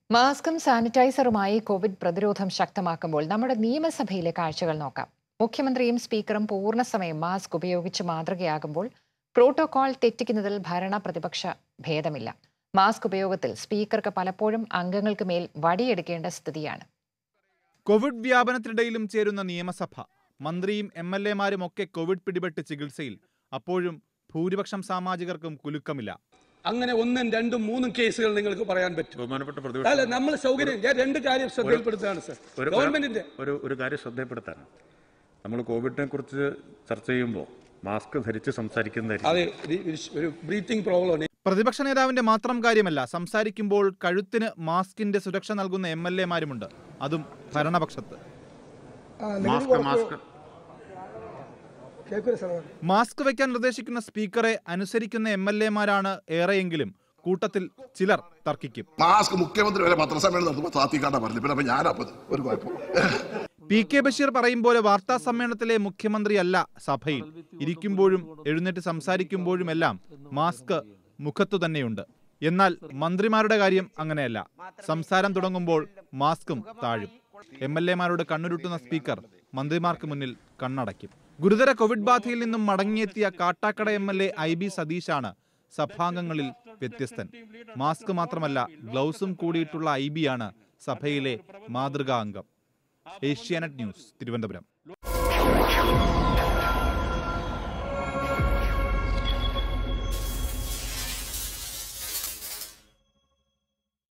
മാസ്കും സാനിറ്റൈസറുമായി കോവിഡ് പ്രതിരോധം ശക്തമാക്കുമ്പോൾ നമ്മുടെ നിയമസഭയിലെ കാഴ്ചകൾ നോക്കാം. മുഖ്യമന്ത്രിയും സ്പീക്കറും പൂർണ്ണസമയം മാസ്ക് ഉപയോഗിച്ച് മാതൃകയാകുമ്പോൾ പ്രോട്ടോകോൾ തെറ്റിക്കുന്നതിൽ ഭരണ പ്രതിപക്ഷ ഭേദമില്ല. മാസ്ക് ഉപയോഗത്തിൽ സ്പീക്കർക്ക് പലപ്പോഴും അംഗങ്ങൾക്ക് മേൽ വടിയെടുക്കേണ്ട സ്ഥിതിയാണ്. കോവിഡ് വ്യാപനത്തിനിടയിലും ചേരുന്ന നിയമസഭ, മന്ത്രിയും MLA-മാരും ഒക്കെ കോവിഡ് പിടിപെട്ട് ചികിത്സയിൽ. അപ്പോഴും ഭൂരിപക്ഷം സാമാജികർക്കും കുലുക്കമില്ല. അങ്ങനെ 1, 2, 3 കേസുകൾ നിങ്ങൾക്ക് പറയാൻ പറ്റും. അല്ല, നമ്മൾ സൗകര്യം ഞാൻ 2 കാര്യം ശ്രദ്ധയിൽപ്പെടുത്തുകയാണ് സർ. ഗവൺമെന്റിന്റെ ഒരു കാര്യം ശ്രദ്ധയിൽപ്പെടുത്താൻ, നമ്മൾ കോവിഡിനെ കുറിച്ച് ചർച്ച ചെയ്യുമ്പോൾ മാസ്ക് ധരിച്ച് സംസാരിക്കുന്നതായിരിക്കും. ഒരു ബ്രീത്തിങ് പ്രോബ്ലം. പ്രതിപക്ഷ നേതാവിന്റെ മാത്രം കാര്യമല്ല, സംസാരിക്കുമ്പോൾ കഴുത്തിന് മാസ്കിന്റെ സുരക്ഷ നൽകുന്ന MLA-മാരുമുണ്ട്, അതും ഭരണപക്ഷത്ത്. മാസ്ക് വയ്ക്കാൻ നിർദ്ദേശിക്കുന്ന സ്പീക്കറെ അനുസരിക്കുന്ന MLA-മാരാണ് ഏറെയെങ്കിലും കൂട്ടത്തിൽ ചിലർ തർക്കിക്കും. മാസ്ക് മുഖ്യമന്ത്രി വരെ പത്രസമ്മേളനം PK ബഷീർ പറയും പോലെ വാർത്താ സമ്മേളനത്തിലെ മുഖ്യമന്ത്രിയല്ല സഭയിൽ. ഇരിക്കുമ്പോഴും എഴുന്നേറ്റ് സംസാരിക്കുമ്പോഴുമെല്ലാം മാസ്ക് മുഖത്തു തന്നെയുണ്ട്. എന്നാൽ മന്ത്രിമാരുടെ കാര്യം അങ്ങനെയല്ല. സംസാരം തുടങ്ങുമ്പോൾ മാസ്കും താഴും. MLA-മാരോട് കണ്ണുരുട്ടുന്ന സ്പീക്കർ മന്ത്രിമാർക്ക് മുന്നിൽ കണ്ണടയ്ക്കും. ഗുരുതര കോവിഡ് ബാധയിൽ നിന്നും മടങ്ങിയെത്തിയ കാട്ടാക്കട MLA IB സതീഷാണ് സഭാംഗങ്ങളിൽ വ്യത്യസ്തൻ. മാസ്ക് മാത്രമല്ല, ഗ്ലൗസും കൂടിയിട്ടുള്ള IB-യാണ് സഭയിലെ മാതൃകാ അംഗം. ഏഷ്യാനെറ്റ് ന്യൂസ്, തിരുവനന്തപുരം.